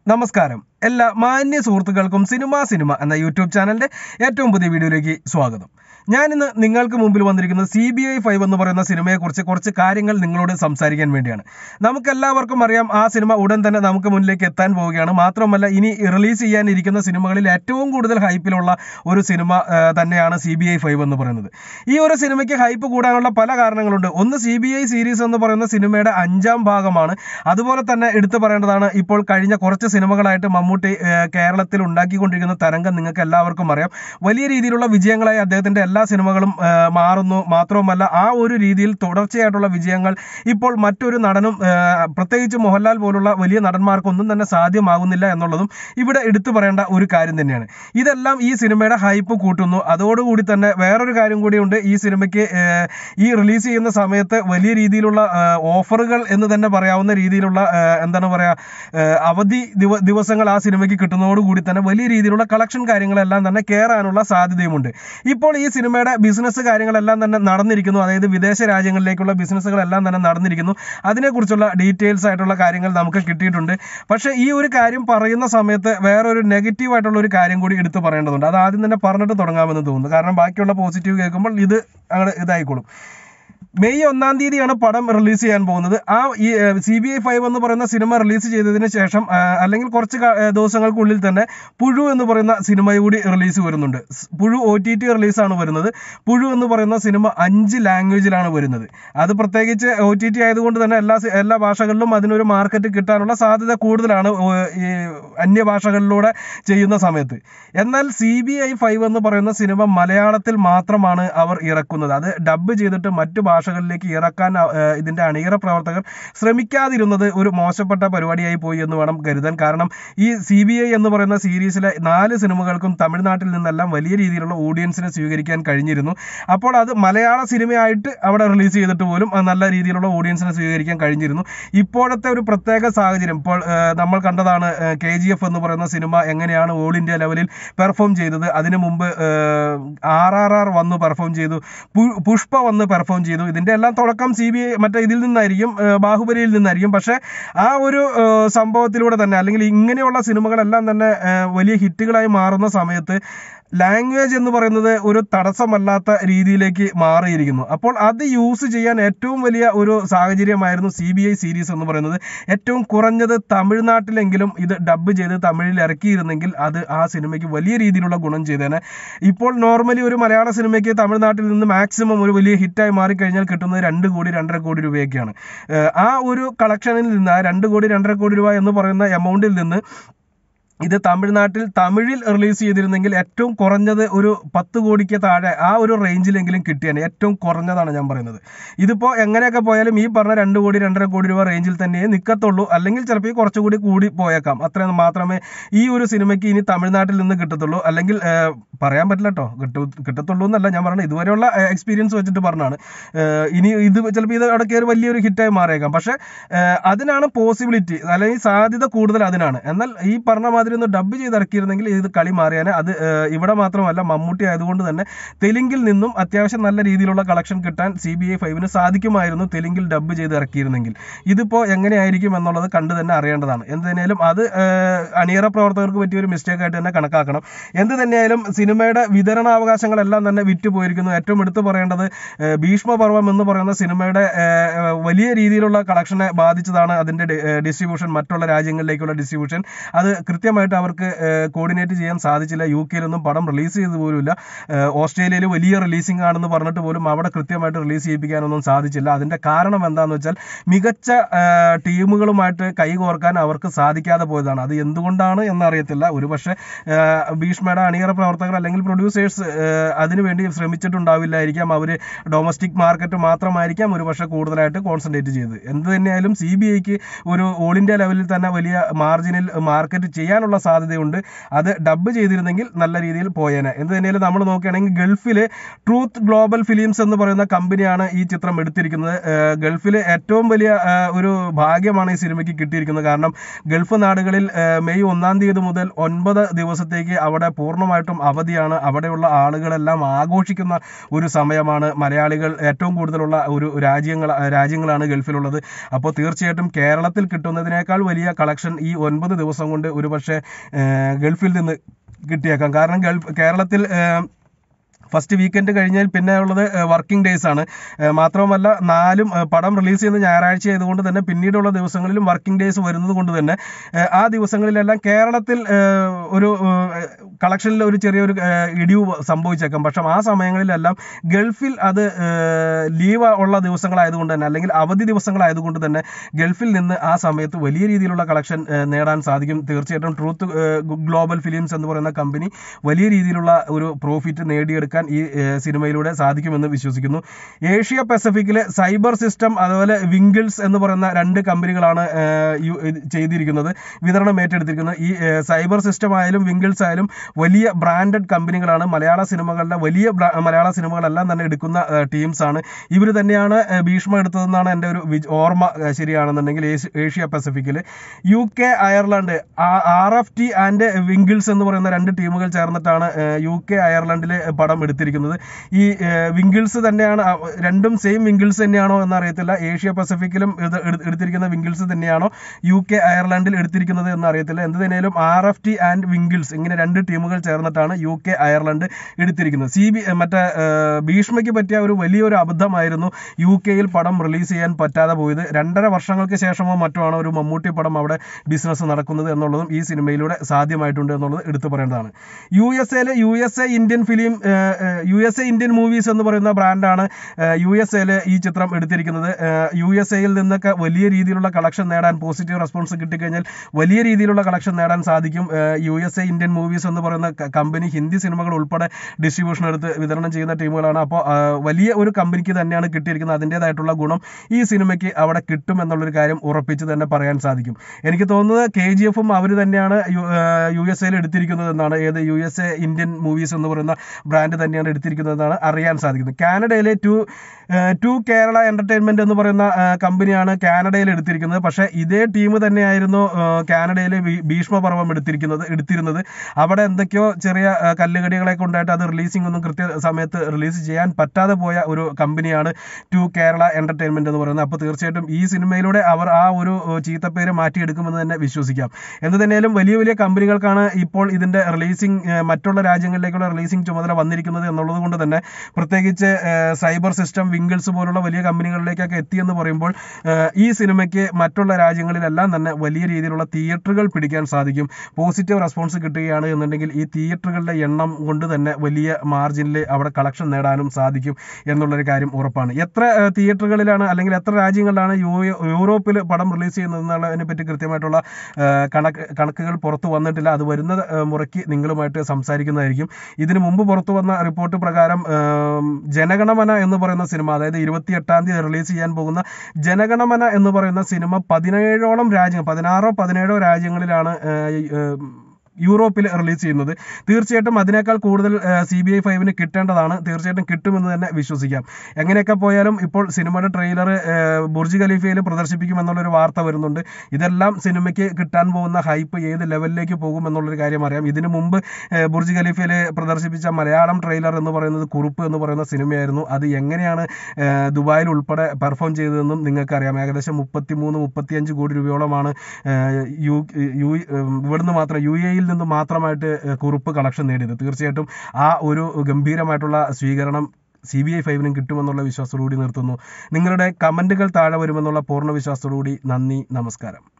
നമസ്കാരം എല്ലാ മാന്യ സുഹൃത്തുക്കൾക്കും സിനിമ എന്ന യൂട്യൂബ് ചാനലിന്റെ ഏറ്റവും പുതിയ വീഡിയോയിലേക്ക് സ്വാഗതം. ഞാനിന്ന് നിങ്ങൾക്ക് മുമ്പിൽ വന്നിരിക്കുന്നത് CBI 5 എന്ന് പറയുന്ന സിനിമയെക്കുറിച്ച് കുറച്ച് കാര്യങ്ങൾ നിങ്ങളോട് സംസാരിക്കാൻ വേണ്ടിയാണ്. നമുക്കെല്ലാവർക്കും അറിയാം ആ സിനിമ ഉടൻ തന്നെ നമുക്ക് മുന്നിലേക്ക് എത്താൻ പോവുകയാണ്. മാത്രമല്ല ഇനി റിലീസ് ചെയ്യാനിരിക്കുന്ന സിനിമകളിൽ ഏറ്റവും കൂടുതൽ ഹൈപ്പിലുള്ള ഒരു സിനിമ തന്നെയാണ് CBI 5 എന്ന് പറയുന്നത്. ഈ ഒരു സിനിമയ്ക്ക് ഹൈപ്പ് കൂടാനുള്ള പല കാരണങ്ങളുണ്ട്. ഒന്ന്, CBI സീരീസ് എന്ന് പറയുന്ന സിനിമയുടെ 5ാം ഭാഗമാണ്. അതുപോലെ തന്നെ എടുത്തു പറയേണ്ടതാണ്, ഇപ്പോൾ കഴിഞ്ഞ കുറച്ച് സിനിമകളായിട്ട് മമ്മൂട്ടി കേരളത്തിൽ ഉണ്ടാക്കിക്കൊണ്ടിരിക്കുന്ന തരംഗം നിങ്ങൾക്ക് എല്ലാവർക്കും അറിയാം. വലിയ രീതിയിലുള്ള വിജയങ്ങളായി അദ്ദേഹത്തിന്റെ എല്ലാ സിനിമകളും മാറുന്നു. മാത്രവുമല്ല ആ ഒരു രീതിയിൽ തുടർച്ചയായിട്ടുള്ള വിജയങ്ങൾ ഇപ്പോൾ മറ്റൊരു നടനും പ്രത്യേകിച്ച് മോഹൻലാൽ പോലുള്ള വലിയ നടന്മാർക്കൊന്നും തന്നെ സാധ്യമാകുന്നില്ല എന്നുള്ളതും ഇവിടെ എടുത്തു പറയേണ്ട ഒരു കാര്യം തന്നെയാണ്. ഇതെല്ലാം ഈ സിനിമയുടെ ഹൈപ്പ് കൂട്ടുന്നു. അതോടുകൂടി തന്നെ വേറൊരു കാര്യം കൂടിയുണ്ട്. ഈ സിനിമയ്ക്ക് ഈ റിലീസ് ചെയ്യുന്ന സമയത്ത് വലിയ രീതിയിലുള്ള ഓഫറുകൾ എന്ന് തന്നെ പറയാവുന്ന രീതിയിലുള്ള എന്താണ് പറയുക, അവധി ദിവസങ്ങൾ ആ സിനിമയ്ക്ക് കിട്ടുന്നതോടുകൂടി തന്നെ വലിയ രീതിയിലുള്ള കളക്ഷൻ കാര്യങ്ങളെല്ലാം തന്നെ കയറാനുള്ള സാധ്യതയുമുണ്ട്. ഇപ്പോൾ ഈ സിനിമയുടെ ബിസിനസ് കാര്യങ്ങളെല്ലാം തന്നെ നടന്നിരിക്കുന്നു. അതായത് വിദേശ രാജ്യങ്ങളിലേക്കുള്ള ബിസിനസ്സുകളെല്ലാം തന്നെ നടന്നിരിക്കുന്നു. അതിനെക്കുറിച്ചുള്ള ഡീറ്റെയിൽസ് ആയിട്ടുള്ള കാര്യങ്ങൾ നമുക്ക് കിട്ടിയിട്ടുണ്ട്. പക്ഷേ ഈ ഒരു കാര്യം പറയുന്ന സമയത്ത് വേറൊരു നെഗറ്റീവ് ആയിട്ടുള്ള ഒരു കാര്യം കൂടി എടുത്തു പറയേണ്ടതുണ്ട്. അത് ആദ്യം തന്നെ പറഞ്ഞിട്ട് തുടങ്ങാമെന്ന് തോന്നുന്നു. കാരണം ബാക്കിയുള്ള പോസിറ്റീവ് കേൾക്കുമ്പോൾ ഇത് അങ്ങനെ ഇതായിക്കോളും. മെയ് 1-ാം തീയതിയാണ് പടം റിലീസ് ചെയ്യാൻ പോകുന്നത്. ഈ CBI 5 എന്ന് പറയുന്ന സിനിമ റിലീസ് ചെയ്തതിന് ശേഷം അല്ലെങ്കിൽ കുറച്ച് ദിവസങ്ങൾക്കുള്ളിൽ തന്നെ പുഴു എന്ന് പറയുന്ന സിനിമ കൂടി റിലീസ് വരുന്നുണ്ട്. പുഴു OTT റിലീസാണ് വരുന്നത്. പുഴു എന്ന് പറയുന്ന സിനിമ 5 ലാംഗ്വേജിലാണ് വരുന്നത്. അത് പ്രത്യേകിച്ച് OTT ആയതുകൊണ്ട് തന്നെ എല്ലാ ഭാഷകളിലും അതിനൊരു മാർക്കറ്റ് കിട്ടാനുള്ള സാധ്യത കൂടുതലാണ് ഈ അന്യഭാഷകളിലൂടെ ചെയ്യുന്ന സമയത്ത്. എന്നാൽ CBI 5 എന്ന് പറയുന്ന സിനിമ മലയാളത്തിൽ മാത്രമാണ് അവർ ഇറക്കുന്നത്. അത് ഡബ് ചെയ്തിട്ട് മറ്റു ഭാഷകളിലേക്ക് ഇറക്കാൻ ഇതിന്റെ അണിയറ പ്രവർത്തകർ ശ്രമിക്കാതിരുന്നത് ഒരു മോശപ്പെട്ട പരിപാടിയായി പോയി എന്ന് വേണം കരുതാൻ. കാരണം ഈ CBI എന്ന് പറയുന്ന സീരീസിലെ 4 സിനിമകൾക്കും തമിഴ്നാട്ടിൽ നിന്നെല്ലാം വലിയ രീതിയിലുള്ള ഓഡിയൻസിനെ സ്വീകരിക്കാൻ കഴിഞ്ഞിരുന്നു. അപ്പോൾ അത് മലയാള സിനിമയായിട്ട് അവിടെ റിലീസ് ചെയ്തിട്ട് പോലും നല്ല രീതിയിലുള്ള ഓഡിയൻസിനെ സ്വീകരിക്കാൻ കഴിഞ്ഞിരുന്നു. ഇപ്പോഴത്തെ ഒരു പ്രത്യേക സാഹചര്യം ഇപ്പോൾ നമ്മൾ കണ്ടതാണ്. KGF എന്ന് പറയുന്ന സിനിമ എങ്ങനെയാണ് ഓൾ ഇന്ത്യ ലെവലിൽ പെർഫോം ചെയ്തത്. അതിനു മുമ്പ് RRR വന്ന് പെർഫോം ചെയ്തു, പുഷ്പ വന്ന് പെർഫോം ചെയ്തു. ഇതിന്റെ എല്ലാം തുടക്കം CBI ഇതിൽ നിന്നായിരിക്കും, ബാഹുബലിയിൽ നിന്നായിരിക്കും. പക്ഷെ ആ ഒരു സംഭവത്തിലൂടെ തന്നെ അല്ലെങ്കിൽ ഇങ്ങനെയുള്ള സിനിമകളെല്ലാം തന്നെ വലിയ ഹിറ്റുകളായി മാറുന്ന സമയത്ത് ലാംഗ്വേജ് എന്ന് പറയുന്നത് ഒരു തടസ്സമല്ലാത്ത രീതിയിലേക്ക് മാറിയിരിക്കുന്നു. അപ്പോൾ അത് യൂസ് ചെയ്യാൻ ഏറ്റവും വലിയ ഒരു സാഹചര്യമായിരുന്നു CBI സീരീസ് എന്ന് പറയുന്നത്. ഏറ്റവും കുറഞ്ഞത് തമിഴ്നാട്ടിലെങ്കിലും ഇത് ഡബ് ചെയ്ത് തമിഴിൽ ഇറക്കിയിരുന്നെങ്കിൽ അത് ആ സിനിമയ്ക്ക് വലിയ രീതിയിലുള്ള ഗുണം ചെയ്തേനെ. ഇപ്പോൾ നോർമലി ഒരു മലയാള സിനിമയ്ക്ക് തമിഴ്നാട്ടിൽ നിന്ന് മാക്സിമം ഒരു വലിയ ഹിറ്റായി മാറിക്കഴിഞ്ഞാൽ കിട്ടുന്നത് 2 കോടി 2.5 കോടി രൂപയൊക്കെയാണ്. ആ ഒരു കളക്ഷനിൽ നിന്ന് 2 കോടി 2.5 കോടി രൂപ എന്ന് പറയുന്ന എമൗണ്ടിൽ നിന്ന് ഇത് തമിഴിൽ റിലീസ് ചെയ്തിരുന്നെങ്കിൽ ഏറ്റവും കുറഞ്ഞത് ഒരു 10 കോടിക്ക് താഴെ ആ ഒരു റേഞ്ചിലെങ്കിലും കിട്ടിയാണ്. ഏറ്റവും കുറഞ്ഞതാണ് ഞാൻ പറയുന്നത്. ഇതിപ്പോൾ എങ്ങനെയൊക്കെ പോയാലും ഈ പറഞ്ഞ 2 കോടി 2.5 കോടി രൂപ റേഞ്ചിൽ തന്നെ നിൽക്കത്തുള്ളൂ. അല്ലെങ്കിൽ ചിലപ്പോൾ കുറച്ചുകൂടി കൂടി പോയേക്കാം. അത്രയും മാത്രമേ ഈ ഒരു സിനിമയ്ക്ക് ഇനി തമിഴ്നാട്ടിൽ നിന്ന് കിട്ടത്തുള്ളൂ. അല്ലെങ്കിൽ പറയാൻ പറ്റില്ല കേട്ടോ, കിട്ടത്തുള്ളൂ എന്നല്ല ഞാൻ പറഞ്ഞത്. ഇതുവരെയുള്ള എക്സ്പീരിയൻസ് വെച്ചിട്ട് പറഞ്ഞാണ്. ഇനി ഇത് ചിലപ്പോൾ ഇത് അവിടെ കയറി വലിയൊരു ഹിറ്റായി മാറിയേക്കാം. പക്ഷെ അതിനാണ് പോസിബിലിറ്റി, അല്ലെങ്കിൽ സാധ്യത കൂടുതൽ അതിനാണ്. എന്നാൽ ഈ പറഞ്ഞ മാതിരി ഒന്ന് ഡബ് ചെയ്ത് ഇറക്കിയിരുന്നെങ്കിൽ ഇത് കളി മാറിയാനെ. അത് ഇവിടെ മാത്രമല്ല, മമ്മൂട്ടി ആയതുകൊണ്ട് തന്നെ തെലുങ്കിൽ നിന്നും അത്യാവശ്യം നല്ല രീതിയിലുള്ള കളക്ഷൻ കിട്ടാൻ CBI 5 സാധിക്കുമായിരുന്നു തെലുങ്കിൽ ഡബ് ചെയ്ത് ഇറക്കിയിരുന്നെങ്കിൽ. ഇതിപ്പോൾ എങ്ങനെയായിരിക്കും എന്നുള്ളത് കണ്ടു തന്നെ അറിയേണ്ടതാണ്. എന്ത് തന്നെയായാലും അത് അണിയറ പ്രവർത്തകർക്ക് പറ്റിയൊരു മിസ്റ്റേക്ക് ആയിട്ട് തന്നെ കണക്കാക്കണം. എന്ത് തന്നെയായാലും സിനിമയുടെ വിതരണാവകാശങ്ങളെല്ലാം തന്നെ വിറ്റുപോയിരിക്കുന്നു. ഏറ്റവും എടുത്തു പറയേണ്ടത് ഭീഷ്മപർവം എന്ന് പറയുന്ന സിനിമയുടെ വലിയ രീതിയിലുള്ള കളക്ഷനെ ബാധിച്ചതാണ്. അതിന്റെ ഡിസ്ട്രിബ്യൂഷൻ, മറ്റുള്ള രാജ്യങ്ങളിലേക്കുള്ള ഡിസ്ട്രിബ്യൂഷൻ, അത് കൃത്യമായിട്ട് അവർക്ക് കോർഡിനേറ്റ് ചെയ്യാൻ സാധിച്ചില്ല. UK-ലൊന്നും പടം റിലീസ് ചെയ്ത് പോലുമില്ല. ഓസ്ട്രേലിയയിൽ വലിയ റിലീസിംഗ് ആണെന്ന് പറഞ്ഞിട്ട് പോലും അവിടെ കൃത്യമായിട്ട് റിലീസ് ചെയ്യിപ്പിക്കാനൊന്നും സാധിച്ചില്ല. അതിന്റെ കാരണം എന്താണെന്ന് വെച്ചാൽ മികച്ച ടീമുകളുമായിട്ട് കൈകോർക്കാൻ അവർക്ക് സാധിക്കാതെ പോയതാണ്. അത് എന്തുകൊണ്ടാണ് എന്നറിയത്തില്ല. ഒരുപക്ഷെ ഭീഷ്മയുടെ അണിയറ പ്രവർത്തകർ അല്ലെങ്കിൽ പ്രൊഡ്യൂസേഴ്സ് അതിനുവേണ്ടി ശ്രമിച്ചിട്ടുണ്ടാവില്ലായിരിക്കാം. അവർ ഡൊമസ്റ്റിക് മാർക്കറ്റ് മാത്രമായിരിക്കാം ഒരുപക്ഷെ കൂടുതലായിട്ട് കോൺസെൻട്രേറ്റ് ചെയ്ത്. എന്ത് തന്നെയായാലും CBIക്ക് ഒരു ഓൾ ഇന്ത്യ ലെവലിൽ തന്നെ വലിയ മാർജിനിൽ മാർക്കറ്റ് ചെയ്യാൻ വരാനുള്ള സാധ്യതയുണ്ട്. അത് ഡബ് ചെയ്തിരുന്നെങ്കിൽ നല്ല രീതിയിൽ പോയേനെ. എന്ത് തന്നെയാലും നമ്മൾ നോക്കുകയാണെങ്കിൽ ഗൾഫിൽ ട്രൂത്ത് ഗ്ലോബൽ ഫിലിംസ് എന്ന് പറയുന്ന കമ്പനിയാണ് ഈ ചിത്രം എടുത്തിരിക്കുന്നത്. ഗൾഫിൽ ഏറ്റവും വലിയ ഒരു ഭാഗ്യമാണ് ഈ സിനിമയ്ക്ക് കിട്ടിയിരിക്കുന്നത്. കാരണം ഗൾഫ് നാടുകളിൽ മെയ് 1 മുതൽ 9 ദിവസത്തേക്ക് അവിടെ പൂർണ്ണമായിട്ടും അവധിയാണ്. അവിടെയുള്ള ആളുകളെല്ലാം ആഘോഷിക്കുന്ന ഒരു സമയമാണ്. മലയാളികൾ ഏറ്റവും കൂടുതലുള്ള ഒരു രാജ്യങ്ങളാണ് ഗൾഫിലുള്ളത്. അപ്പോൾ തീർച്ചയായിട്ടും കേരളത്തിൽ കിട്ടുന്നതിനേക്കാൾ വലിയ കളക്ഷൻ ഈ 9 ദിവസം കൊണ്ട് ഒരുപക്ഷെ ഗൾഫിൽ നിന്ന് കിട്ടിയേക്കാം. കാരണം കേരളത്തിൽ ഫസ്റ്റ് വീക്കെൻഡ് കഴിഞ്ഞാൽ പിന്നെ ഉള്ളത് വർക്കിംഗ് ഡേയ്സ് ആണ്. മാത്രവുമല്ല 4 പടം റിലീസ് ചെയ്യുന്ന ഞായറാഴ്ച ആയതുകൊണ്ട് തന്നെ പിന്നീടുള്ള ദിവസങ്ങളിലും വർക്കിംഗ് ഡേയ്സ് വരുന്നത് കൊണ്ട് തന്നെ ആ ദിവസങ്ങളിലെല്ലാം കേരളത്തിൽ ഒരു കളക്ഷനിൽ ഒരു ചെറിയൊരു ഇടിവ് സംഭവിച്ചേക്കാം. പക്ഷെ ആ സമയങ്ങളിലെല്ലാം ഗൾഫിൽ അത് ലീവ് ഉള്ള ദിവസങ്ങളായതുകൊണ്ട് തന്നെ, അല്ലെങ്കിൽ അവധി ദിവസങ്ങളായതുകൊണ്ട് തന്നെ ഗൾഫിൽ നിന്ന് ആ സമയത്ത് വലിയ രീതിയിലുള്ള കളക്ഷൻ നേടാൻ സാധിക്കും. തീർച്ചയായിട്ടും ട്രൂത്ത് ഗ്ലോബൽ ഫിലിംസ് എന്ന് പറയുന്ന കമ്പനി വലിയ രീതിയിലുള്ള ഒരു പ്രോഫിറ്റ് നേടിയെടുക്കാൻ ഈ സിനിമയിലൂടെ സാധിക്കുമെന്ന് വിശ്വസിക്കുന്നു. ഏഷ്യ പസഫിക്കിലെ സൈബർ സിസ്റ്റം അതുപോലെ വിങ്കിൾസ് എന്ന് പറയുന്ന 2 കമ്പനികളാണ് ചെയ്തിരിക്കുന്നത്, വിതരണം ഏറ്റെടുത്തിരിക്കുന്നത്. ഈ സൈബർ സിസ്റ്റം ആയാലും വിങ്കിൾസ് ആയാലും വലിയ ബ്രാൻഡഡ് കമ്പനികളാണ്. മലയാള സിനിമകളെല്ലാം തന്നെ എടുക്കുന്ന ടീംസാണ്. ഇവർ തന്നെയാണ് ഭീഷ്മ എടുത്തതെന്നാണ് എൻ്റെ ഒരു ഓർമ്മ ശരിയാണെന്നുണ്ടെങ്കിൽ. ഏഷ്യ പസഫിക്കിൽ UK, അയർലൻഡ്, RFT ആൻഡ് വിങ്കിൾസ് എന്ന് പറയുന്ന 2 ടീമുകൾ ചേർന്നിട്ടാണ് UK, അയർലൻഡിലെ പടം എടുത്തിരിക്കുന്നത്. ഈ വിങ്കിൾസ് തന്നെയാണ്, രണ്ടും സെയിം വിങ്കിൾസ് തന്നെയാണോ എന്നറിയത്തില്ല. ഏഷ്യ പസഫിക്കിലും എടുത്തിരിക്കുന്ന വിങ്കിൾസ് തന്നെയാണോ UK, അയർലൻഡിൽ എടുത്തിരിക്കുന്നത് എന്നറിയത്തില്ല. എന്ത് തന്നെയാലും RFT ആൻഡ് വിങ്കിൾസ് ഇങ്ങനെ 2 ടീമുകൾ ചേർന്നിട്ടാണ് UK, അയർലൻഡ് എടുത്തിരിക്കുന്നത്. ഭീഷ്മയ്ക്ക് പറ്റിയ ഒരു വലിയൊരു അബദ്ധമായിരുന്നു UK-യിൽ പടം റിലീസ് ചെയ്യാൻ പറ്റാതെ പോയത്. 2.5 വർഷങ്ങൾക്ക് ശേഷമോ മറ്റോ ആണ് ഒരു മമ്മൂട്ടി പടം അവിടെ ബിസിനസ് നടക്കുന്നത് എന്നുള്ളതും ഈ സിനിമയിലൂടെ സാധ്യമായിട്ടുണ്ട് എന്നുള്ളത് എടുത്തു പറയേണ്ടതാണ്. USA ഇന്ത്യൻ മൂവീസ് എന്ന് പറയുന്ന ബ്രാൻഡാണ് USA-ൽ ഈ ചിത്രം എടുത്തിരിക്കുന്നത്. USA-യിൽ നിന്നൊക്കെ വലിയ രീതിയിലുള്ള കളക്ഷൻ നേടാൻ, പോസിറ്റീവ് റെസ്പോൺസ് കിട്ടിക്കഴിഞ്ഞാൽ വലിയ രീതിയിലുള്ള കളക്ഷൻ നേടാൻ സാധിക്കും. USA ഇന്ത്യൻ മൂവീസ് എന്ന് പറയുന്ന കമ്പനി ഹിന്ദി സിനിമകൾ ഉൾപ്പെടെ ഡിസ്ട്രിബ്യൂഷൻ എടുത്ത് വിതരണം ചെയ്യുന്ന ടീമുകളാണ്. അപ്പോൾ വലിയ ഒരു കമ്പനിക്ക് തന്നെയാണ് കിട്ടിയിരിക്കുന്നത്. അതിൻ്റേതായിട്ടുള്ള ഗുണം ഈ സിനിമയ്ക്ക് അവിടെ കിട്ടും എന്നുള്ളൊരു കാര്യം ഉറപ്പിച്ച് തന്നെ പറയാൻ സാധിക്കും. എനിക്ക് തോന്നുന്നത് KGF-ഉം അവർ തന്നെയാണ് USA-ൽ എടുത്തിരിക്കുന്നത് എന്നാണ്. USA ഇന്ത്യൻ മൂവീസ് എന്ന് പറയുന്ന ബ്രാൻഡ് തന്നെയാണ് എടുത്തിരിക്കുന്നതെന്നാണ് അറിയാൻ സാധിക്കുന്നത്. കാനഡയിലെ ടു കേരള എന്റർടൈൻമെന്റ് എന്ന് പറയുന്ന കമ്പനിയാണ് കാനഡയിൽ എടുത്തിരിക്കുന്നത്. പക്ഷേ ഇതേ ടീം തന്നെയായിരുന്നു കാനഡയിലെ ഭീഷ്മ പർവം എടുത്തിരുന്നത്. അവിടെ എന്തൊക്കെയോ ചെറിയ കല്ലുകടികളൊക്കെ ഉണ്ടായിട്ട് അത് റിലീസിംഗ് ഒന്നും കൃത്യ സമയത്ത് റിലീസ് ചെയ്യാൻ പറ്റാതെ പോയ ഒരു കമ്പനിയാണ് ടു കേരള എന്റർടൈൻമെന്റ് എന്ന് പറയുന്നത്. അപ്പോൾ തീർച്ചയായിട്ടും ഈ സിനിമയിലൂടെ അവർ ആ ഒരു ചീത്തപ്പേര് മാറ്റിയെടുക്കുമെന്ന് തന്നെ വിശ്വസിക്കാം. എന്ത് തന്നെയാലും വലിയ വലിയ കമ്പനികൾക്കാണ് ഇപ്പോൾ ഇതിന്റെ റിലീസിംഗ്, മറ്റുള്ള രാജ്യങ്ങളിലേക്കുള്ള റിലീസിംഗ് ചുമതല വന്നിരിക്കുന്നത് എന്നുള്ളത് കൊണ്ട് തന്നെ, പ്രത്യേകിച്ച് സൈബർ സിസ്റ്റം, വിങ്കിൾസ് പോലുള്ള വലിയ കമ്പനികളിലേക്കൊക്കെ എത്തിയെന്ന് പറയുമ്പോൾ ഈ സിനിമയ്ക്ക് മറ്റുള്ള രാജ്യങ്ങളിലെല്ലാം തന്നെ വലിയ രീതിയിലുള്ള തിയേറ്ററുകൾ പിടിക്കാൻ സാധിക്കും. പോസിറ്റീവ് റെസ്പോൺസ് കിട്ടുകയാണ് എന്നുണ്ടെങ്കിൽ ഈ തിയേറ്ററുകളുടെ എണ്ണം കൊണ്ട് തന്നെ വലിയ മാർജിനിൽ അവിടെ കളക്ഷൻ നേടാനും സാധിക്കും എന്നുള്ളൊരു കാര്യം ഉറപ്പാണ്. എത്ര തിയേറ്ററുകളിലാണ് അല്ലെങ്കിൽ എത്ര രാജ്യങ്ങളിലാണ് യൂറോപ്പിൽ പടം റിലീസ് ചെയ്യുന്നതെന്നുള്ളതിനെ പറ്റി കൃത്യമായിട്ടുള്ള കണക്കുകൾ പുറത്തു വന്നിട്ടില്ല. അത് വരുന്ന മുറയ്ക്ക് നിങ്ങളുമായിട്ട് സംസാരിക്കുന്നതായിരിക്കും. ഇതിനു മുമ്പ് പുറത്തു വന്ന റിപ്പോർട്ട് പ്രകാരം ജനഗണമന എന്ന് പറയുന്ന സിനിമ, അതായത് 28-ാം തീയതി റിലീസ് ചെയ്യാൻ പോകുന്ന ജനഗണമന എന്ന് പറയുന്ന സിനിമ 16-17 രാജ്യങ്ങളിലാണ് യൂറോപ്പിൽ റിലീസ് ചെയ്യുന്നത്. തീർച്ചയായിട്ടും അതിനേക്കാൾ കൂടുതൽ CBI 5-ന് കിട്ടേണ്ടതാണ്. തീർച്ചയായിട്ടും കിട്ടുമെന്ന് തന്നെ വിശ്വസിക്കാം. എങ്ങനെയൊക്കെ പോയാലും ഇപ്പോൾ സിനിമയുടെ ട്രെയിലർ ബുർജ് ഖലീഫയിൽ പ്രദർശിപ്പിക്കുമെന്നുള്ളൊരു വാർത്ത വരുന്നുണ്ട്. ഇതെല്ലാം സിനിമയ്ക്ക് കിട്ടാൻ പോകുന്ന ഹൈപ്പ് ഏത് ലെവലിലേക്ക് പോകും എന്നുള്ളൊരു കാര്യം അറിയാം. ഇതിനു മുമ്പ് ബുർജ് ഖലീഫയിൽ പ്രദർശിപ്പിച്ച മലയാളം ട്രെയിലർ എന്ന് പറയുന്നത് കുറുപ്പ് എന്ന് പറയുന്ന സിനിമയായിരുന്നു. അത് എങ്ങനെയാണ് ദുബായിൽ ഉൾപ്പെടെ പെർഫോം ചെയ്തതെന്നും നിങ്ങൾക്കറിയാം. ഏകദേശം 33-35 കോടി രൂപയോളമാണ് ഇവിടുന്ന് മാത്രം UAE നിന്ന് മാത്രമായിട്ട് കുറിപ്പ് കളക്ഷൻ നേടിയത്. തീർച്ചയായിട്ടും ആ ഒരു ഗംഭീരമായിട്ടുള്ള സ്വീകരണം CBI 5-നും കിട്ടുമെന്നുള്ള വിശ്വാസത്തോടുകൂടി നിർത്തുന്നു. നിങ്ങളുടെ കമന്റുകൾ താഴെ വരുമെന്നുള്ള പൂർണ്ണ വിശ്വാസത്തോടുകൂടി നന്ദി, നമസ്കാരം.